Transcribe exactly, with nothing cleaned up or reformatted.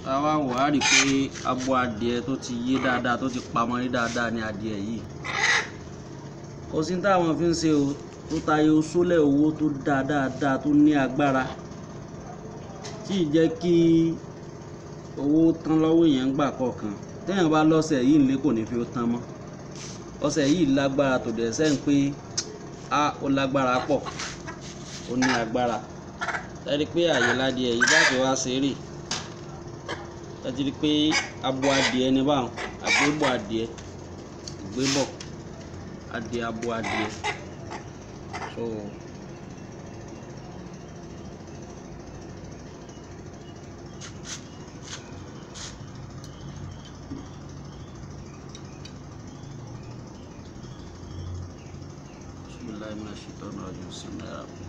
àwa wò á rí pé abo adìẹ tó ti yé dáadáa tó ti pamọ́ rí dáadáa ní adìẹ yìí kò sí táwọn fi ń ṣe o tó tayọ sólẹ̀ owó tó dáa dáadáa tó ní agbára tí ì jẹ́ kí owó tán lọ́wọ́ èèyàn gbà kọ̀ọ̀kan téèyàn bá lọ́sẹ̀ yìí nílé kò ní fi ó tán mọ́ ọ̀sẹ̀ yìí lágbára tó dẹ̀ sẹ́yìn pé a ó lágbára pọ̀ ó ní agbára ẹ̀rí pé àyè ládìẹ yìí bá ti wá ṣeré ẹ ti rí pé abo adìẹ ní báwọn àgbébọ̀ adìẹ ìgbébọ̀ adìẹ abo adìẹ so. Bismillahirrahmanirrahim.